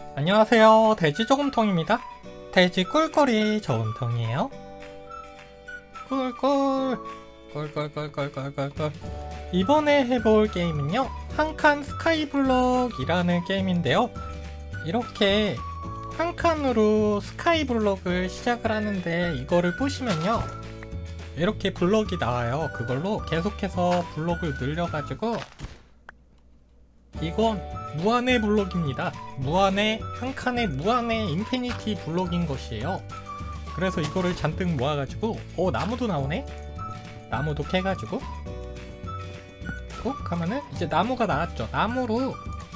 안녕하세요, 돼지 저금통입니다. 돼지 꿀꿀이 저금통이에요. 꿀꿀 꿀꿀꿀꿀꿀꿀꿀. 이번에 해볼 게임은요, 한 칸 스카이블럭이라는 게임인데요, 이렇게 한 칸으로 스카이블럭을 시작을 하는데, 이거를 부시면요 이렇게 블럭이 나와요. 그걸로 계속해서 블럭을 늘려가지고, 이건 무한의 블록입니다. 무한의, 한 칸에 무한의 인피니티 블록인 것이에요. 그래서 이거를 잔뜩 모아가지고, 나무도 나오네? 나무도 캐가지고 꼭 하면은 이제 나무가 나왔죠. 나무로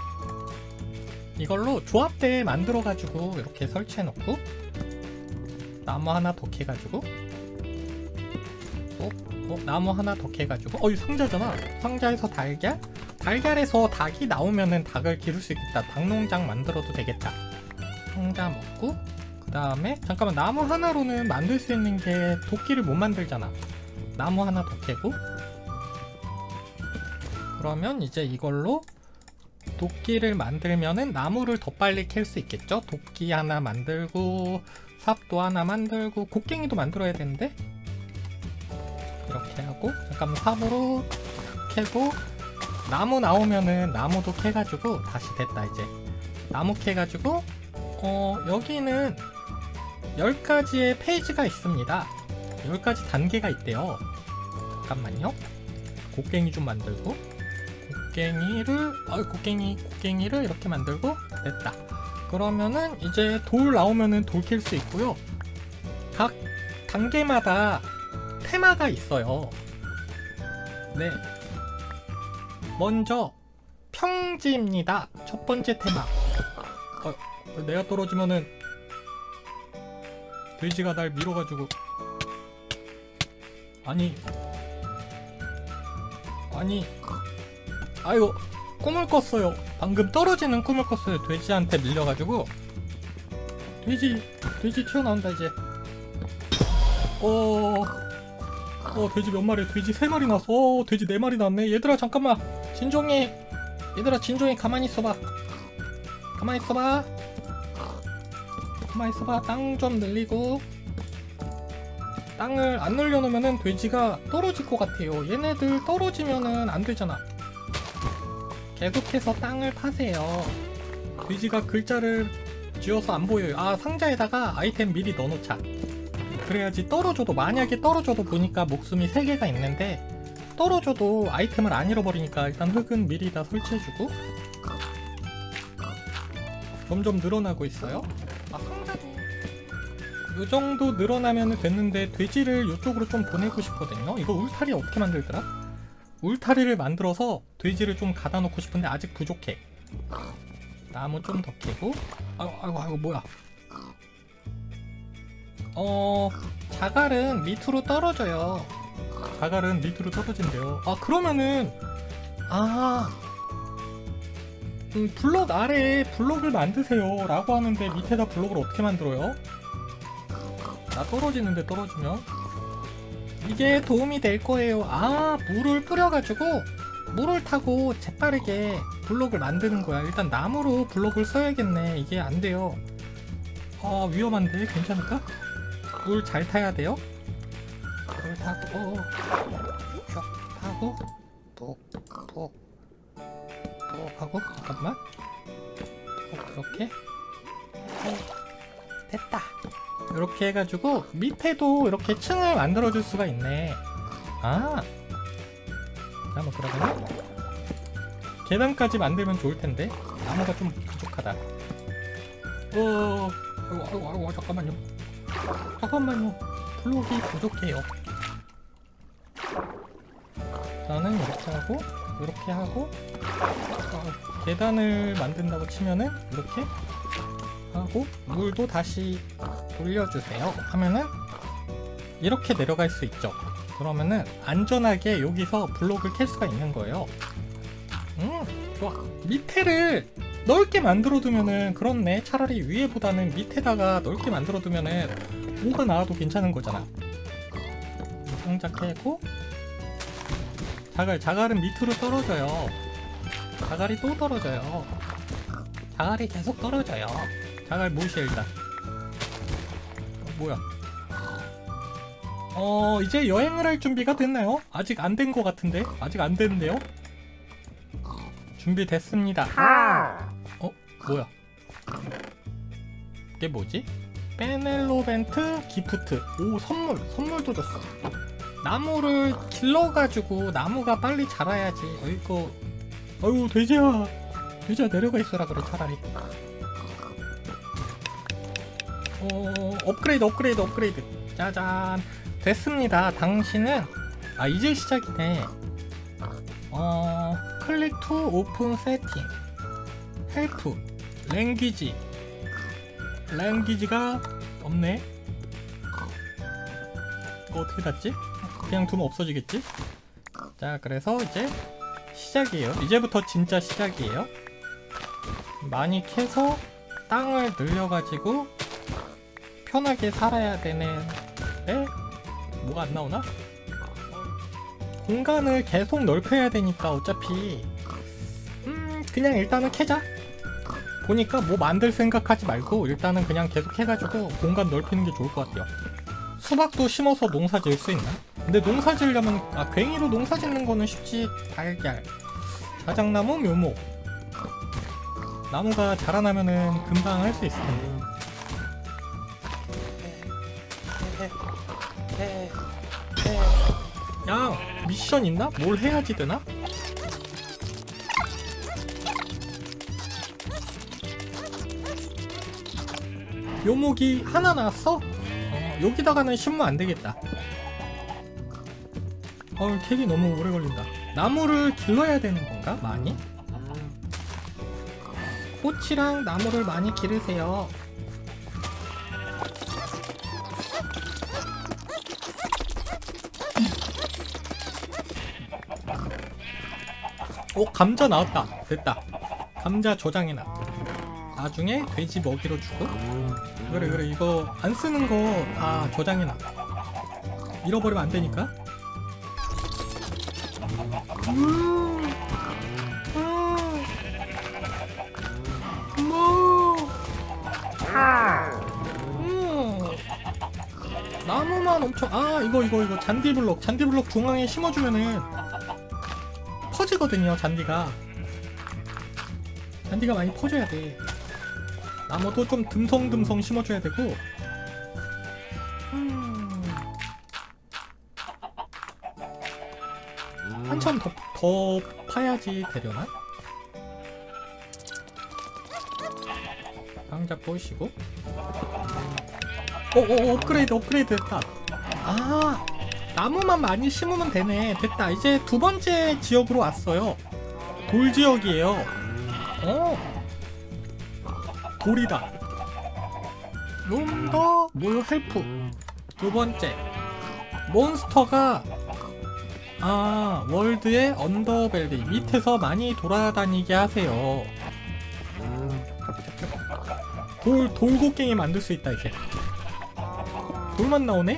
이걸로 조합대 만들어가지고 이렇게 설치해놓고, 나무 하나 더 캐가지고, 나무 하나 더 캐가지고, 이 상자잖아. 상자에서 달걀에서 닭이 나오면은 닭을 기를 수 있겠다. 닭농장 만들어도 되겠다. 상자 먹고, 그 다음에 잠깐만, 나무 하나로는 만들 수 있는 게 도끼를 못 만들잖아. 나무 하나 더 캐고, 그러면 이제 이걸로 도끼를 만들면은 나무를 더 빨리 캘 수 있겠죠? 도끼 하나 만들고, 삽도 하나 만들고, 곡괭이도 만들어야 되는데, 이렇게 하고, 잠깐만, 삽으로 캐고, 나무 나오면은 나무도 캐가지고, 다시 됐다. 이제 나무 캐가지고, 여기는 10가지의 페이지가 있습니다. 10가지 단계가 있대요. 잠깐만요. 곡괭이 좀 만들고, 곡괭이를 이렇게 만들고, 됐다. 그러면은 이제 돌 나오면은 돌 캘 수 있고요. 각 단계마다 테마가 있어요. 네. 먼저 평지입니다. 첫 번째 테마. 내가 떨어지면은 돼지가 날 밀어가지고, 아이고, 꿈을 꿨어요. 방금 떨어지는 꿈을 꿨어요. 돼지한테 밀려가지고. 돼지 튀어나온다 이제. 돼지 몇 마리야? 돼지 3마리 났어. 돼지 4마리 났네. 얘들아 잠깐만, 진종이. 얘들아 진종이 가만히 있어봐. 가만히 있어봐. 땅 좀 늘리고. 땅을 안 늘려놓으면은 돼지가 떨어질 것 같아요. 얘네들 떨어지면은 안 되잖아. 계속해서 땅을 파세요. 돼지가 글자를 지어서 안 보여요. 상자에다가 아이템 미리 넣어놓자. 그래야지 떨어져도, 만약에 떨어져도 보니까 목숨이 3개가 있는데, 떨어져도 아이템을 안 잃어버리니까 일단 흙은 미리 다 설치해주고. 점점 늘어나고 있어요. 상자도 이 정도 늘어나면 됐는데, 돼지를 이쪽으로 좀 보내고 싶거든요. 이거 울타리 어떻게 만들더라? 울타리를 만들어서 돼지를 좀 가다 놓고 싶은데 아직 부족해. 나무 좀 더 캐고. 아이고 뭐야. 자갈은 밑으로 떨어져요. 자갈은 밑으로 떨어진대요. 그러면은 블럭 아래에 블럭을 만드세요 라고 하는데, 밑에다 블럭을 어떻게 만들어요? 나 떨어지는데, 떨어지면 이게 도움이 될 거예요. 물을 뿌려가지고 물을 타고 재빠르게 블럭을 만드는 거야. 일단 나무로 블럭을 써야겠네. 이게 안 돼요. 위험한데 괜찮을까? 물 잘 타야 돼요. 물 타고 쭉 타고 톡 하고, 잠깐만, 그렇게 됐다. 이렇게 해가지고 밑에도 이렇게 층을 만들어줄 수가 있네. 그러면 계단까지 만들면 좋을텐데 나무가 좀 부족하다. 아이고, 잠깐만요. 블록이 부족해요. 저는 이렇게 하고 계단을 만든다고 치면은 이렇게 하고, 물도 다시 돌려주세요 하면은 이렇게 내려갈 수 있죠. 그러면은 안전하게 여기서 블록을 캘 수가 있는 거예요. 좋아. 밑에를 넓게 만들어두면은, 그렇네, 차라리 위에보다는 밑에다가 넓게 만들어두면은 뭐가 나와도 괜찮은 거잖아. 상자 캐고, 자갈은 밑으로 떨어져요. 자갈이 또 떨어져요. 자갈이 계속 떨어져요. 자갈 무시해 일단. 뭐야? 이제 여행을 할 준비가 됐나요? 아직 안 된 것 같은데? 아직 안 됐는데요? 준비됐습니다. 뭐야? 이게 뭐지? 베넬로벤트 기프트. 오, 선물도 줬어. 나무를 길러가지고 나무가 빨리 자라야지. 어이구 돼지야 내려가 있어라 그래 차라리. 업그레이드. 짜잔, 됐습니다. 당신은 이제 시작이네. 클릭 투 오픈 세팅, 헬프, 랭귀지가 없네. 이거 어떻게 닫지? 그냥 두면 없어지겠지? 자, 그래서 이제 시작이에요. 이제부터 진짜 시작이에요. 많이 캐서 땅을 늘려가지고 편하게 살아야 되는데 뭐가 안 나오나? 공간을 계속 넓혀야 되니까 어차피 그냥 일단은 캐자. 보니까 뭐 만들 생각하지 말고 일단은 그냥 계속 해가지고 공간 넓히는 게 좋을 것 같아요. 수박도 심어서 농사 지을 수 있나? 근데 농사 지으려면 괭이로 농사 짓는 거는 쉽지. 달걀, 자작나무, 묘목. 나무가 자라나면은 금방 할 수 있을 텐데. 야, 미션 있나? 뭘 해야지 되나? 묘목이 하나 나왔어? 여기다가는 심으면 안 되겠다. 캐기 너무 오래 걸린다. 나무를 길러야 되는 건가? 많이? 꽃이랑 나무를 많이 기르세요. 감자 나왔다. 됐다. 감자 저장해놔. 나중에 돼지 먹이로 주고. 그래 이거 안 쓰는 거 다 저장해놔. 잃어버리면 안 되니까. 나무만 엄청. 이거 잔디블록 중앙에 심어주면은 퍼지거든요. 잔디가 많이 퍼져야 돼. 나무도 좀 듬성듬성 심어줘야 되고. 한참 더 파야지 되려나? 상자 보이시고. 업그레이드 됐다. 나무만 많이 심으면 되네. 됐다. 이제 두 번째 지역으로 왔어요. 돌 지역이에요. 돌이다. 룸더 물 헬프. 두 번째 몬스터가 월드의 언더벨리 밑에서 많이 돌아다니게 하세요. 돌곡갱이 만들 수 있다. 이제 돌만 나오네?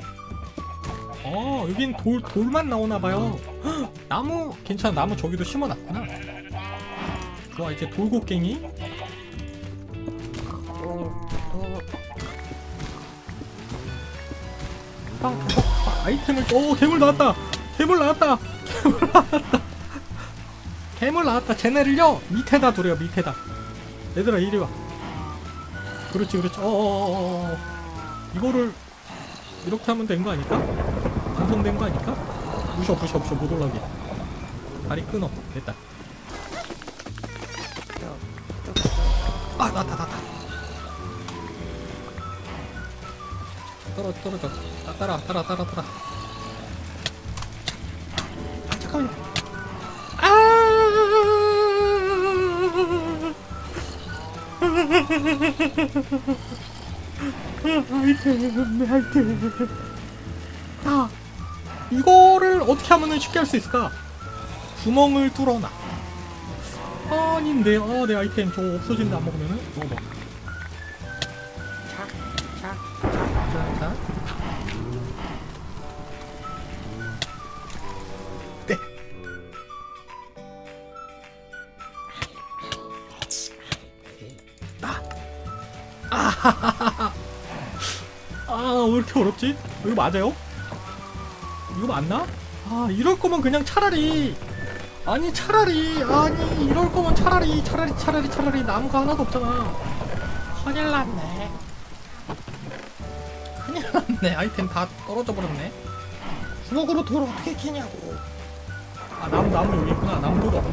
여긴 돌만 나오나봐요. 나무 괜찮아. 나무 저기도 심어놨구나. 좋아. 이제 돌곡갱이. 아이템을. 괴물 나왔다. 괴물 나왔다. 쟤네를요 밑에다 두래요. 밑에다. 얘들아 이리와. 그렇지. 이거를 이렇게 하면 된 거 아닐까? 완성된 거 아닐까? 부셔 못 올라오게. 다리 끊어. 됐다. 나왔다. 떨어져. 따라. 잠깐만요. 아이템. 이거를 어떻게 하면 쉽게 할 수 있을까? 구멍을 뚫어놔. 아닌데. 내 아이템 저거 없어진다. 안 먹으면은. 먹어봐. 자. 네. 아, 왜 이렇게 어렵지? 이거 맞아요? 이거 맞나? 아, 이럴 거면 그냥 차라리 아니 이럴 거면 차라리 나무가 하나도 없잖아. 큰일 났네. 아이템 다 떨어져 버렸네. 주먹으로 돌 어떻게 캐냐고. 아, 나무 여기 있구나. 나무 뜯어.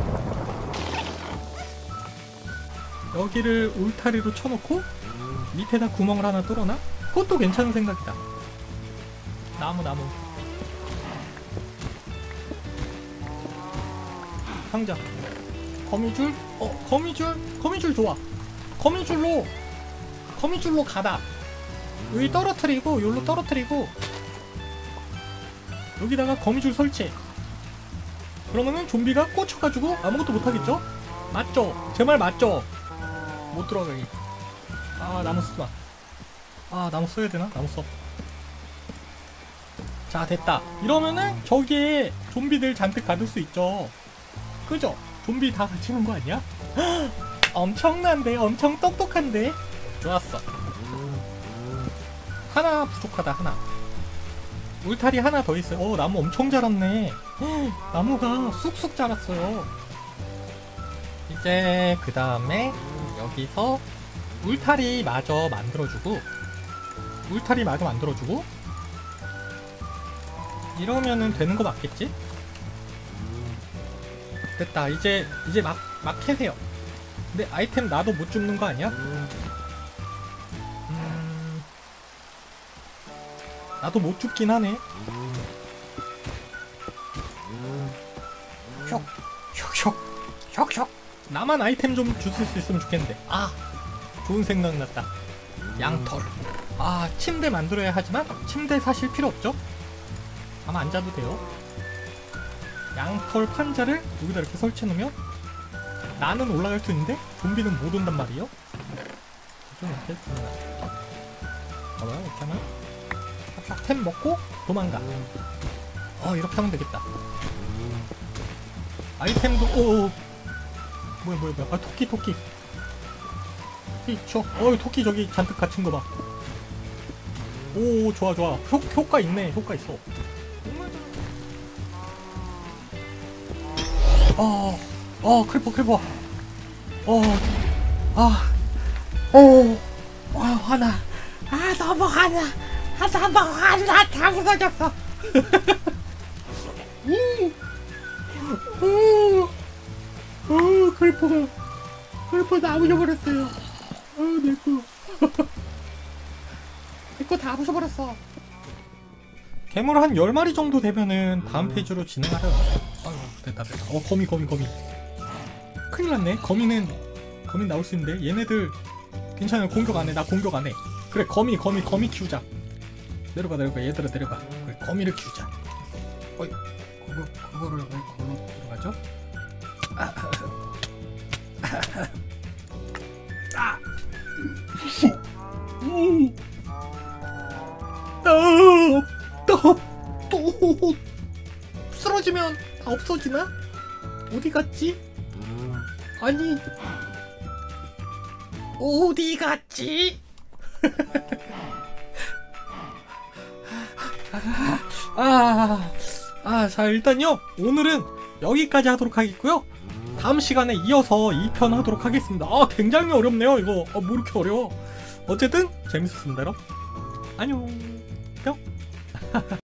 여기를 울타리로 쳐놓고 밑에다 구멍을 하나 뚫어놔? 그것도 괜찮은 생각이다. 나무 상자. 거미줄? 거미줄 좋아. 거미줄로 가다. 여기 떨어뜨리고 여기로 떨어뜨리고 여기다가 거미줄 설치. 그러면은 좀비가 꽂혀가지고 아무것도 못하겠죠? 맞죠? 제 말 맞죠? 못 들어가게. 아, 나무 쓰지마. 아, 나무 써야 되나? 나무 써. 자, 됐다. 이러면은 저기에 좀비들 잔뜩 가둘 수 있죠. 그죠? 좀비 다 갇히는 거 아니야? 엄청난데? 엄청 똑똑한데? 좋았어. 하나 부족하다. 하나. 울타리 하나 더 있어요. 나무 엄청 자랐네. 나무가 쑥쑥 자랐어요. 이제 그 다음에 여기서 울타리 마저 만들어주고 이러면은 되는 거 맞겠지? 됐다. 이제 막 캐세요. 근데 아이템 나도 못 줍는 거 아니야? 나도 못 줍긴 하네. 혁. 나만 아이템 좀 주실 수 있으면 좋겠는데. 아, 좋은 생각 났다. 양털. 아, 침대 만들어야 하지만 침대 사실 필요 없죠? 아마 안 자도 돼요. 양털 판자를 여기다 이렇게 설치해 놓으면 나는 올라갈 수 있는데 좀비는 못 온단 말이에요. 좀 이렇게 봐봐요. 이렇게 하면 샥샥 템 먹고 도망가. 이렇게 하면 되겠다. 아이템도 뭐야. 아, 토끼. 토끼 저기 잔뜩 갇힌 거 봐. 오, 좋아. 효과 있네. 효과 있어. 크리퍼. 화나. 너무 화나. 다 무너졌어. 크리퍼 다 부셔버렸어요. 내거 다 부셔버렸어. 괴물 한 10마리 정도 되면은 다음 페이지로 진행하려. 됐다. 거미. 큰일 났네. 거미 나올 수 있는데 얘네들 괜찮아요. 공격 안 해. 나 공격 안 해. 그래, 거미 키우자. 내려가. 얘들아, 내려가. 그래, 거미를 키우자. 그거를 왜 걸로 들어가죠? 또 쓰러지면 없어지나? 어디 갔지? 아니, 어디 갔지? 자, 일단요, 오늘은 여기까지 하도록 하겠고요. 다음 시간에 이어서 2편 하도록 하겠습니다. 굉장히 어렵네요, 이거. 뭐 이렇게 어려워. 어쨌든 재밌었습니다, 여러분. 안녕. 뿅.